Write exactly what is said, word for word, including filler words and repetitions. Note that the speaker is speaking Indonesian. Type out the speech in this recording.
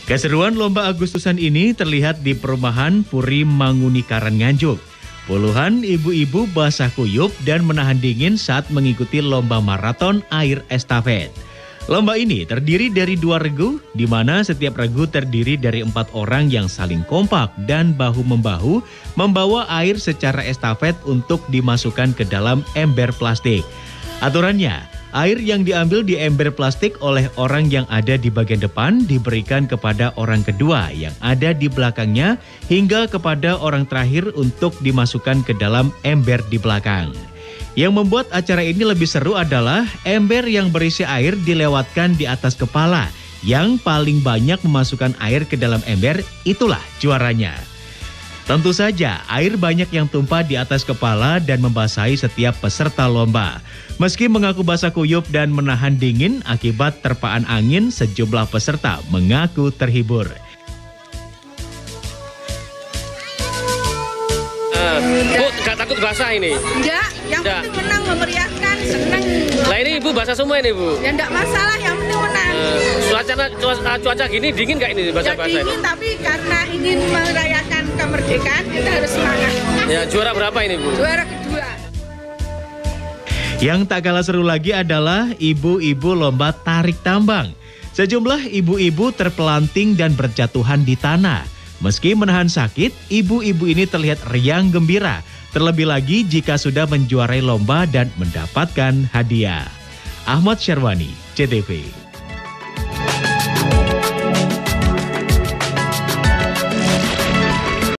Keseruan lomba Agustusan ini terlihat di perumahan Puri Mangunikaran Nganjuk. Puluhan ibu-ibu basah kuyup dan menahan dingin saat mengikuti lomba maraton air estafet. Lomba ini terdiri dari dua regu, di mana setiap regu terdiri dari empat orang yang saling kompak dan bahu-membahu membawa air secara estafet untuk dimasukkan ke dalam ember plastik. Aturannya, air yang diambil di ember plastik oleh orang yang ada di bagian depan diberikan kepada orang kedua yang ada di belakangnya hingga kepada orang terakhir untuk dimasukkan ke dalam ember di belakang. Yang membuat acara ini lebih seru adalah ember yang berisi air dilewatkan di atas kepala. Yang paling banyak memasukkan air ke dalam ember, itulah juaranya. Tentu saja, air banyak yang tumpah di atas kepala dan membasahi setiap peserta lomba. Meski mengaku basah kuyup dan menahan dingin akibat terpaan angin, sejumlah peserta mengaku terhibur. Uh, Bu, gak takut basah ini? Enggak, yang Enggak. penting menang, memeriahkan, senang. Lah ini Ibu basah semua ini Bu? Ya enggak masalah, yang penting menang. Uh, cuaca, cuaca, cuaca gini dingin gak ini Ya basah-basah? dingin, tapi karena ingin merayakan kemerdekaan, kita harus semangat. Ya, juara berapa ini Bu? Juara kedua. Yang tak kalah seru lagi adalah ibu-ibu lomba tarik tambang. Sejumlah ibu-ibu terpelanting dan berjatuhan di tanah. Meski menahan sakit, ibu-ibu ini terlihat riang gembira. Terlebih lagi jika sudah menjuarai lomba dan mendapatkan hadiah. Ahmad Syarwani, C T V.